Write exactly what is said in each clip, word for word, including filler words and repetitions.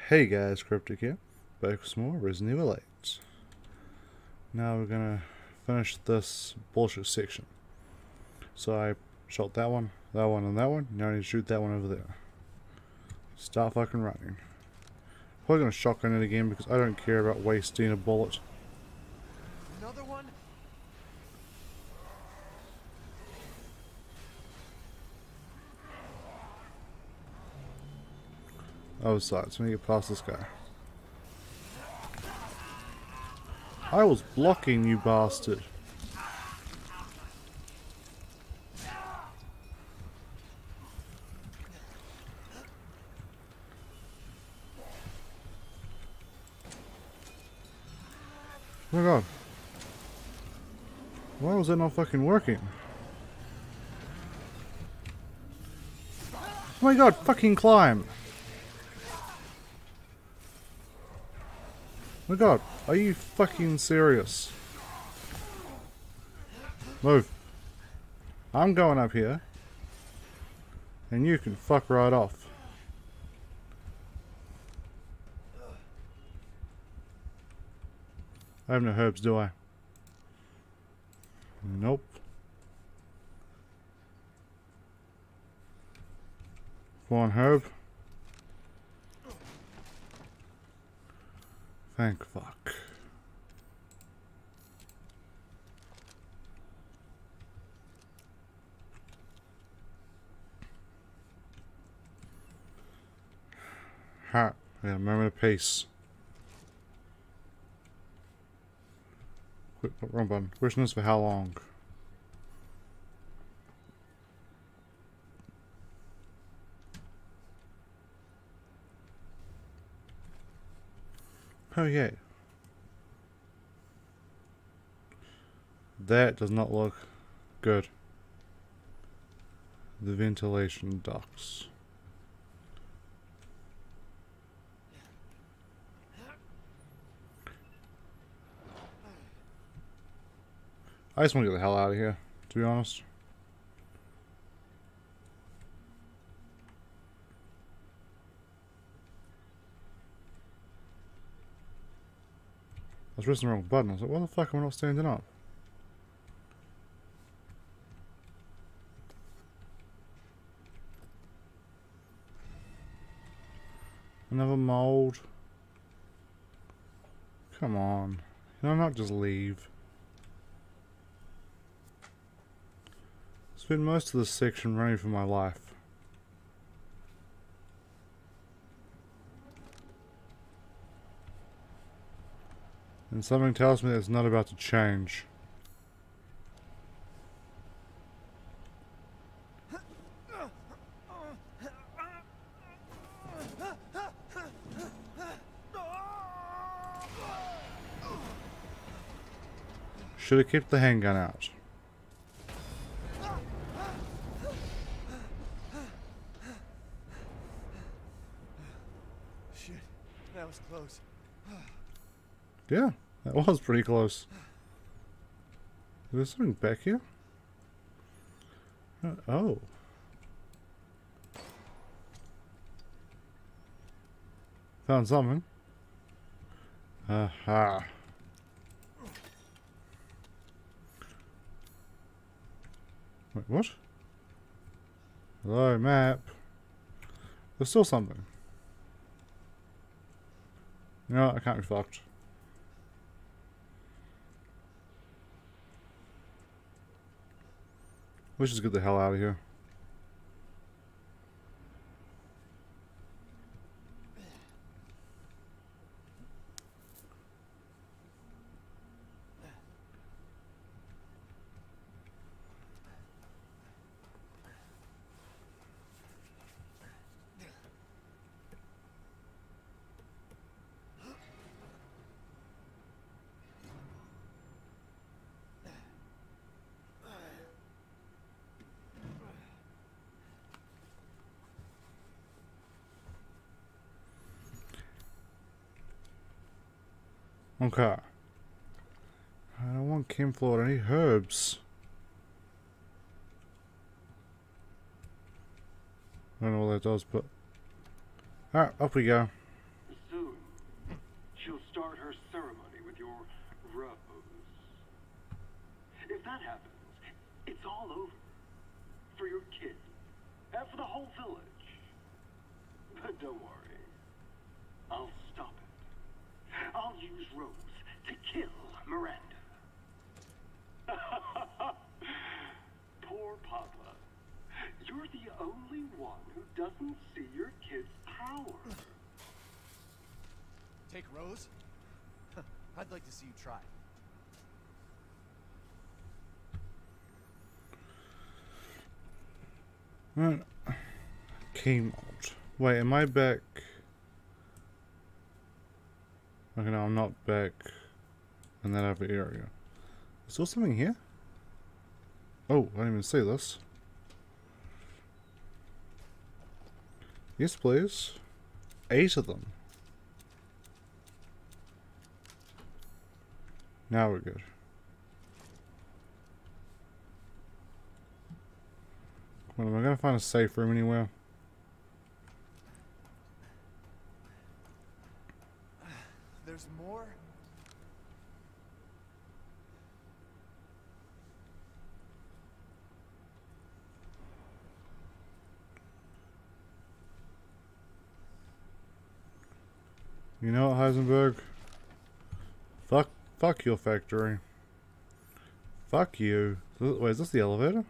Hey guys, Cryptic here, back with some more Resident Evil eight. Now we're gonna finish this bullshit section. So I shot that one, that one, and that one. Now I need to shoot that one over there. Start fucking running. Probably gonna shotgun it again because I don't care about wasting a bullet. Another one? Oh, sides. Let me get past this guy. I was blocking, you bastard. Oh my god. Why was that not fucking working? Oh my god, fucking climb! Oh my god, are you fucking serious? Move. I'm going up here. And you can fuck right off. I have no herbs, do I? Nope. One herb. Thank fuck. Ha. Yeah, moment of peace. Wait, wrong button. Question is for how long? Oh yeah. That does not look good. The ventilation ducts. I just want to get the hell out of here, to be honest. I was pressing the wrong button. I was like, why the fuck am I not standing up? Another mold. Come on. Can I not just leave? Spent most of this section running for my life. And something tells me that it's not about to change. Should have kept the handgun out. Shit, that was close. Yeah, that was pretty close. Is there something back here? Uh, oh. Found something. Aha. Wait, what? Hello, map. There's still something. No, I can't be fucked. Let's just get the hell out of here. Okay. I don't want chem fluid, I need herbs. I don't know what that does, but... Alright, up we go. that happens, it's all over. For your kid. And for the whole village. But don't worry. I'll stop it. I'll use Rose to kill Miranda. Poor Papa. You're the only one who doesn't see your kid's power. Take Rose? I'd like to see you try. Right. Key mold. Wait, am I back? Okay, no, I'm not back in that other area. Is there something here? Oh, I didn't even see this. Yes, please. Eight of them. Now we're good. Well, am I gonna find a safe room anywhere? There's more? You know what, Heisenberg? Fuck, fuck your factory. Fuck you. Wait, is this the elevator?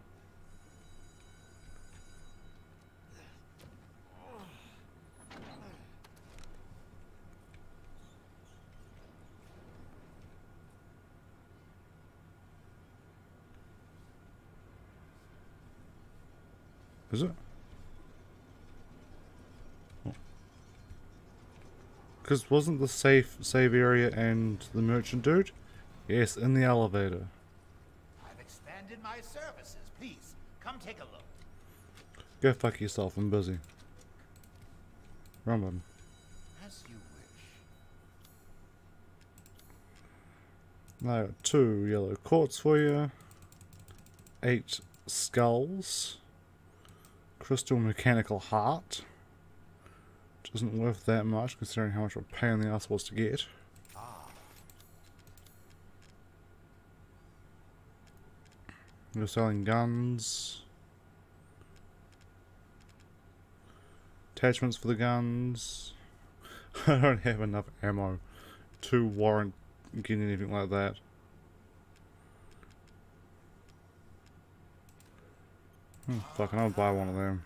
Is it? Because wasn't the safe save area and the merchant dude? Yes, in the elevator. I've expanded my services. Please, come take a look. Go fuck yourself, I'm busy. Run, button. As you wish. Now I got two yellow quartz for you. Eight skulls. Crystal mechanical heart. Which isn't worth that much considering how much of a pain in the ass it was to get. Ah. We're selling guns. Attachments for the guns. I don't have enough ammo to warrant getting anything like that. Hmm, fucking I'll buy one of them.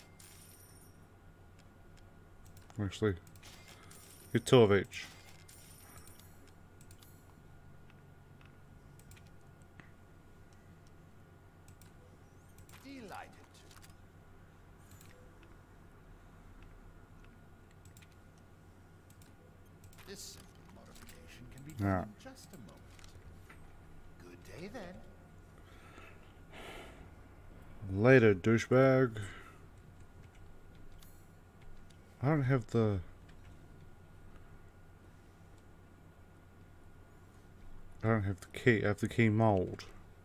Actually, get two of each. Delighted to. This simple modification can be done Yeah. in just a moment. Good day then. Later, douchebag. I don't have the... I don't have the key. I have the key mold.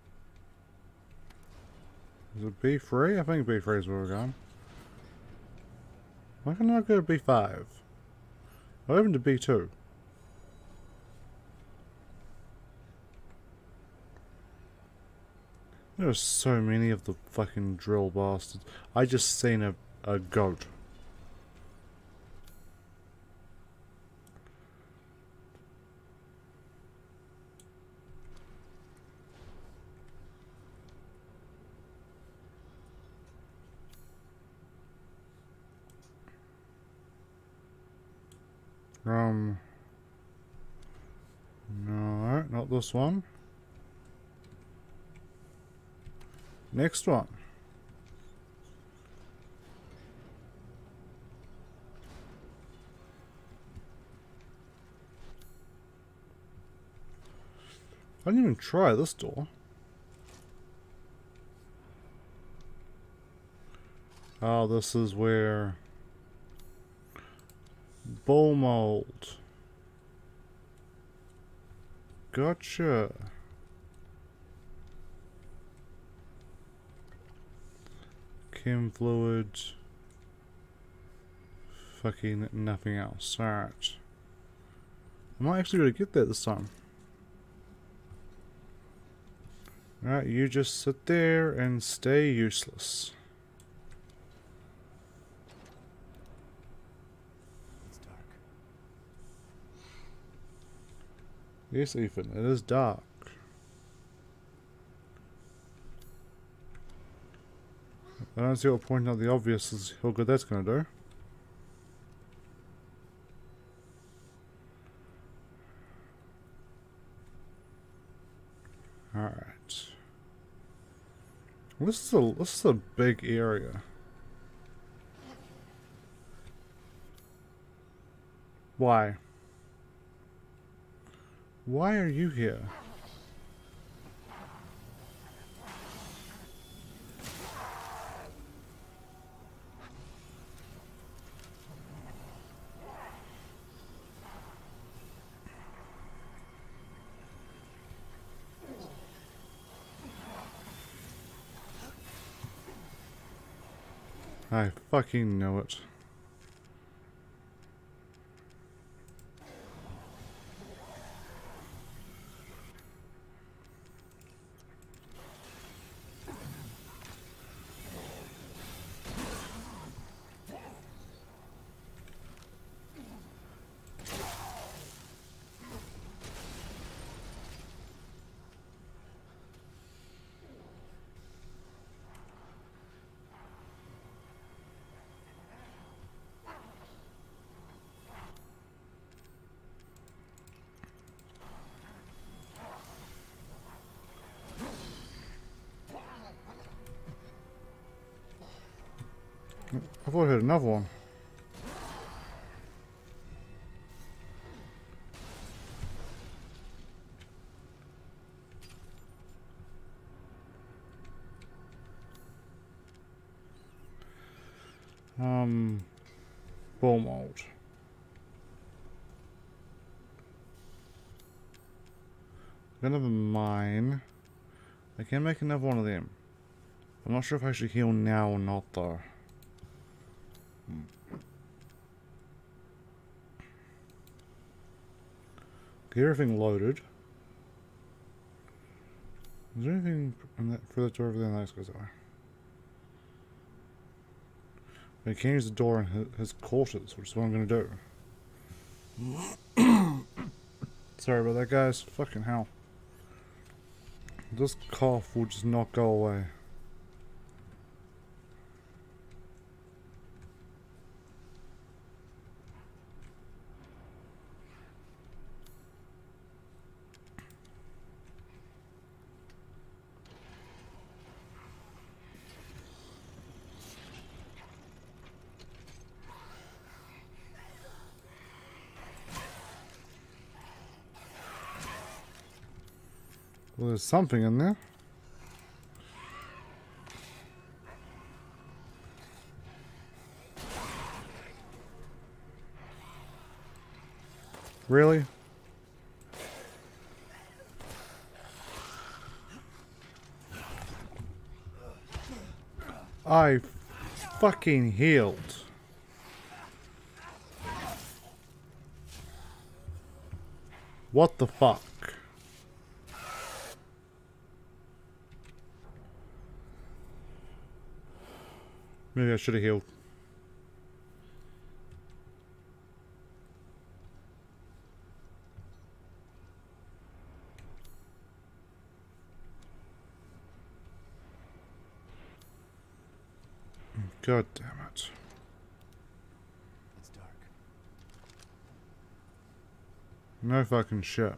Is it B three? I think B three is where we're going. Why can't I go to B five? I opened to B two. There are so many of the fucking drill bastards. I just seen a, a goat. Um, no, not this one. Next one. I didn't even try this door. Oh, this is where... Bull mold. Gotcha. Chem fluid. Fucking nothing else. Alright. I might actually be able to get that this time. Alright, you just sit there and stay useless. It's dark. Yes, Ethan, it is dark. I don't see what pointing out the obvious is how good that's gonna do. Alright. Well, this is a this is a big area. Why? Why are you here? I fucking know it. I thought I heard another one. Um, ball mold. Gonna have a mine. I can make another one of them. I'm not sure if I should heal now or not though. Get everything loaded. Is there anything in that further door over there? Nice goes away. I can use the door in his, his quarters, which is what I'm gonna do. Sorry about that, guys. Fucking hell. This cough will just not go away. Well, there's something in there. Really? I fucking healed. What the fuck? Maybe I should have healed. God damn it. It's dark. No fucking shit.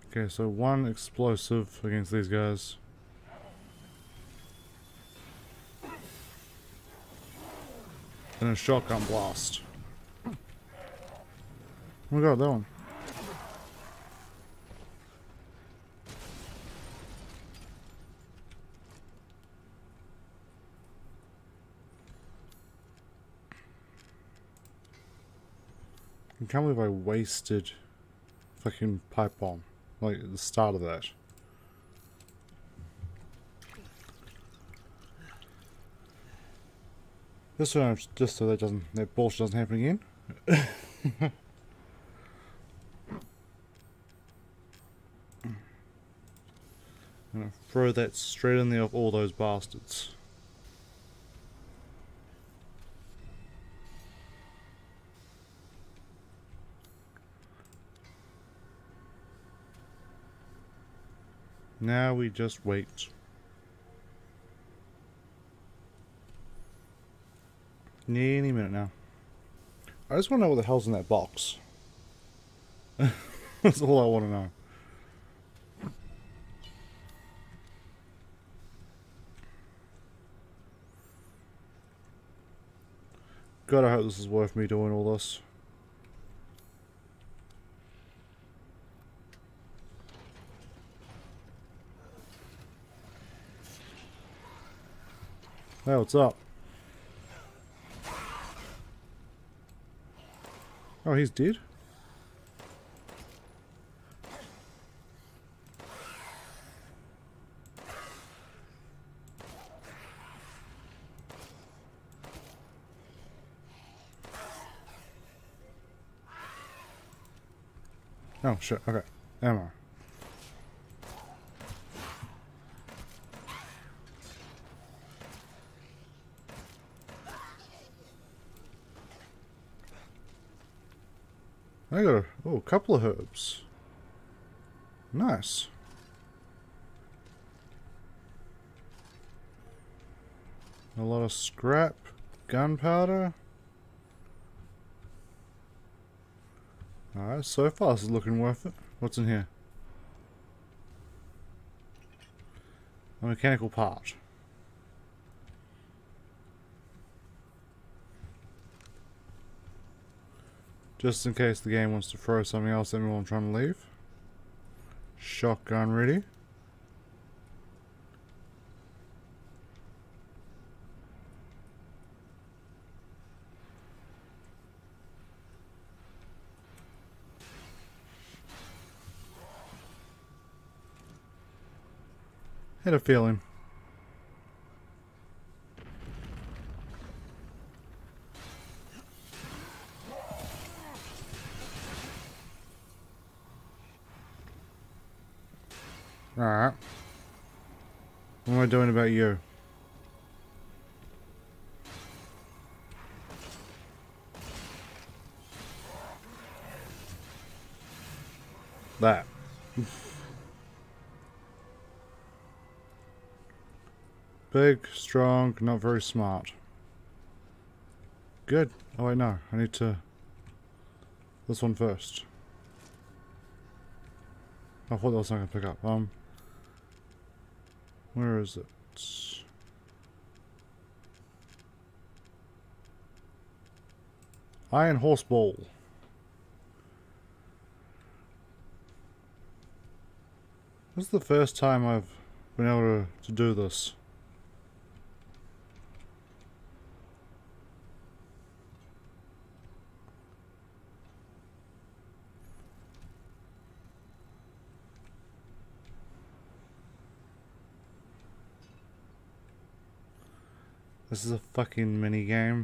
Okay, so one explosive against these guys. And a shotgun blast. Oh my god, that one. I can't believe I wasted fucking pipe bomb. Like at the start of that. Just so, just so that doesn't, that bullshit doesn't happen again. I'm gonna throw that straight in there of all those bastards. Now we just wait. Any minute now. I just want to know what the hell's in that box. That's all I want to know. God, I hope this is worth me doing all this. Hey, what's up? Oh, he's dead? Oh shit, okay. Ammo. I got a, oh, a couple of herbs. Nice. A lot of scrap, gunpowder. Alright, so far this is looking worth it. What's in here? A mechanical part. Just in case the game wants to throw something else at me while I'm trying to leave. Shotgun ready. Had a feeling. Alright. What am I doing about you? That. Big, strong, not very smart. Good. Oh wait, no. I need to... This one first. I thought that was something I could pick up. Um... Where is it? Iron horse ball. This is the first time I've been able to, to do this. This is a fucking mini game.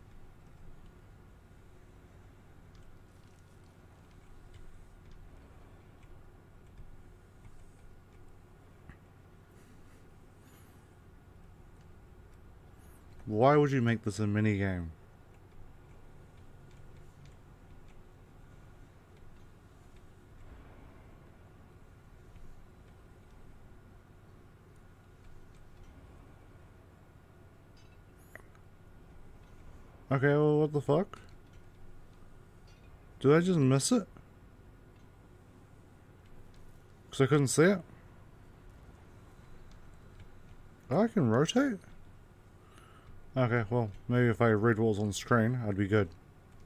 Why would you make this a mini game? Okay, well, what the fuck? Did I just miss it? Because I couldn't see it. Oh, I can rotate? Okay, well, maybe if I read what was on the screen, I'd be good.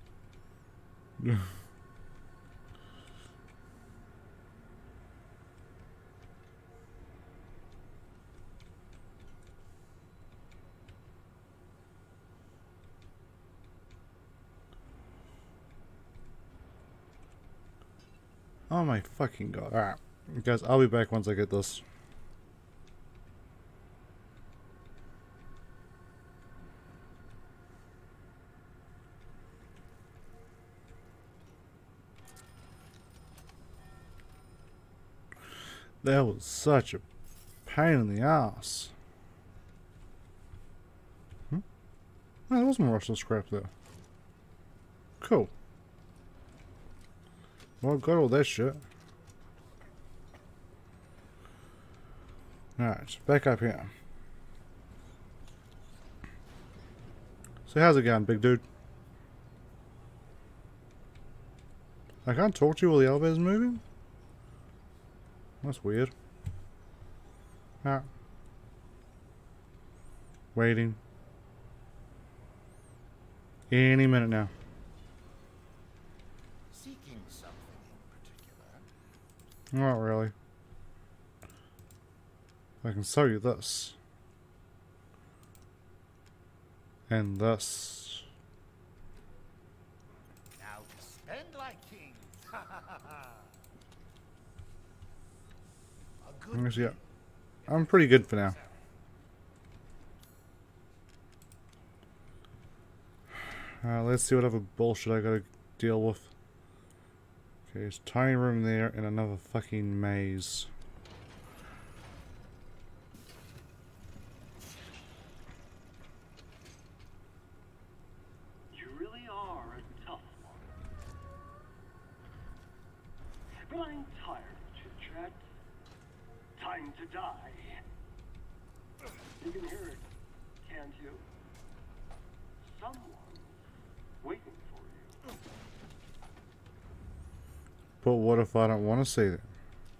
Oh my fucking god. Alright. Guys, I'll be back once I get this. That was such a pain in the ass. Hmm? Oh, there was more Russian scrap there. Cool. Well, got all that shit. Alright, back up here. So how's it going, big dude? I can't talk to you while the elevator's moving? That's weird. Ah. Waiting. Any minute now. Seeking something in particular? Not really. I can show you this. And this. Now spend like kings. A good Actually, yeah. I'm pretty good for now. Uh, let's see what other bullshit I gotta deal with. Okay, there's a tiny room there and another fucking maze. You really are a tough one. But I'm tired of chit-chat. Time to die. You can hear it, can't you? Someone's waiting for you. But what if I don't want to see them?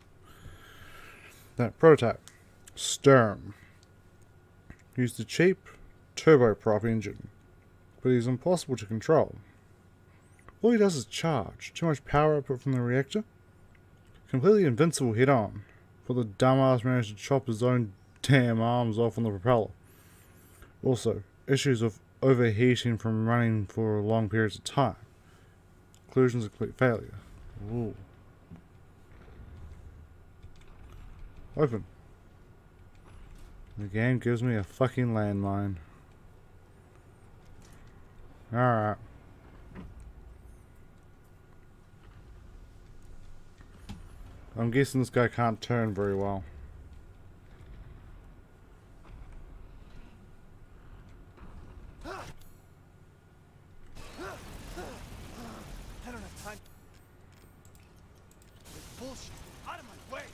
That prototype. Sturm. Used a cheap turboprop engine, but he's impossible to control. All he does is charge. Too much power output from the reactor. Completely invincible head on, but the dumbass managed to chop his own damn arms off on the propeller. Also, issues of overheating from running for long periods of time. Conclusions of complete failure. Ooh. Open. The game gives me a fucking landmine. Alright. I'm guessing this guy can't turn very well. I don't have time. This bullshit. Out of my way.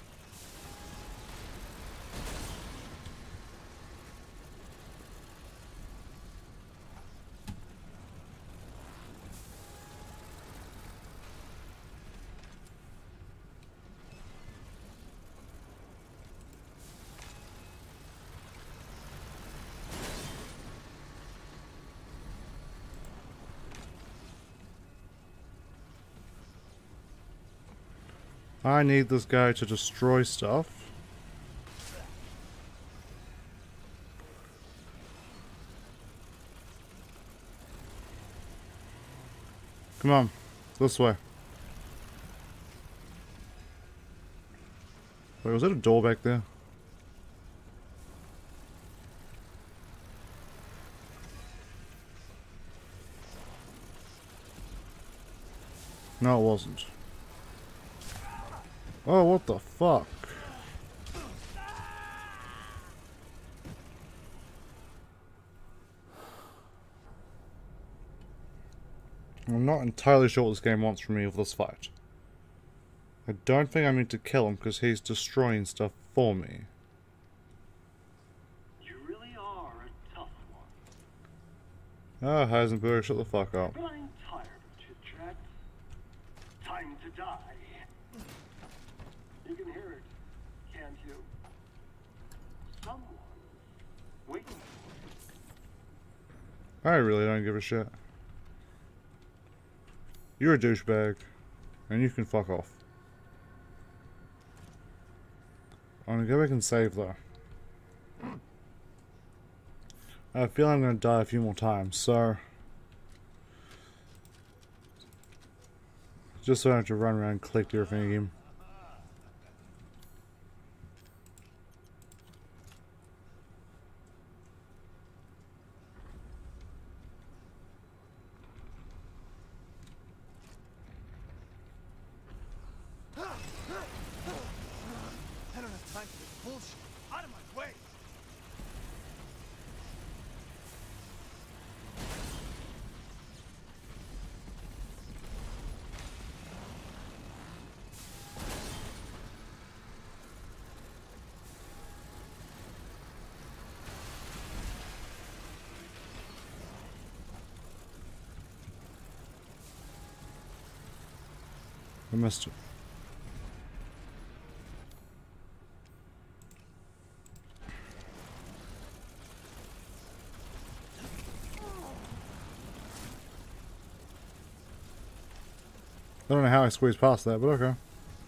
I need this guy to destroy stuff. Come on, this way. Wait, was that a door back there? No, it wasn't. Oh, what the fuck? I'm not entirely sure what this game wants from me with this fight. I don't think I need to kill him because he's destroying stuff for me. You really are a tough one. Ah, Heisenberg, shut the fuck up. But I'm tired of chit-chat. Time to die. You can hear it, can't you? Someone waiting for I really don't give a shit. You're a douchebag, and you can fuck off. I'm gonna go back and save though. I feel I'm gonna die a few more times, so just so I don't have to run around and collect everything again. I don't have time for this bullshit. Out of my way. I missed it. I don't know how I squeezed past that, but okay.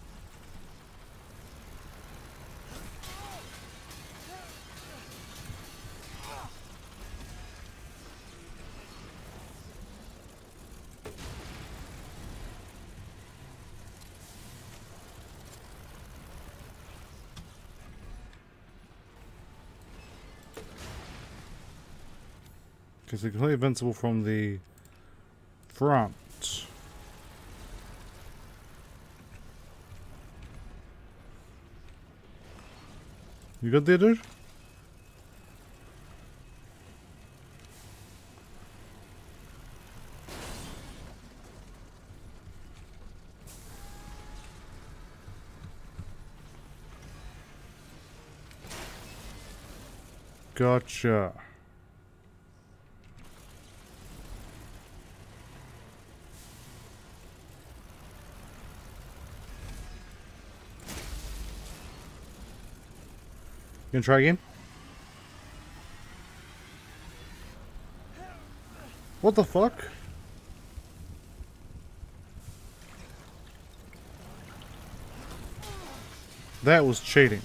Because they're completely invincible from the front. You good there, dude? Gotcha. You gonna try again? What the fuck? That was cheating.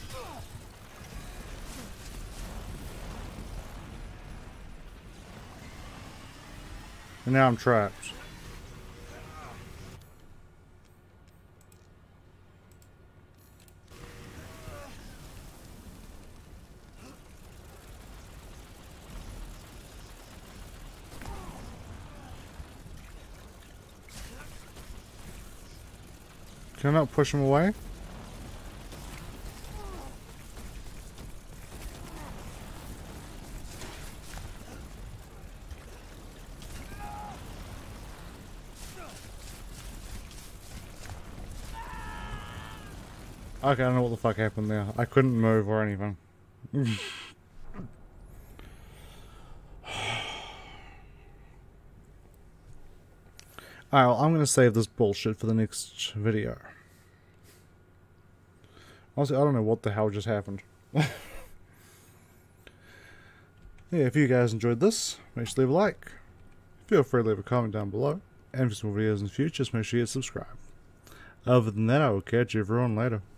And now I'm trapped. Can I not push him away? Okay, I don't know what the fuck happened there. I couldn't move or anything. Alright, well, I'm gonna save this bullshit for the next video. Honestly, I don't know what the hell just happened. Yeah, if you guys enjoyed this, make sure to leave a like. Feel free to leave a comment down below. And for some more videos in the future, just make sure you hit subscribe. Other than that, I will catch everyone later.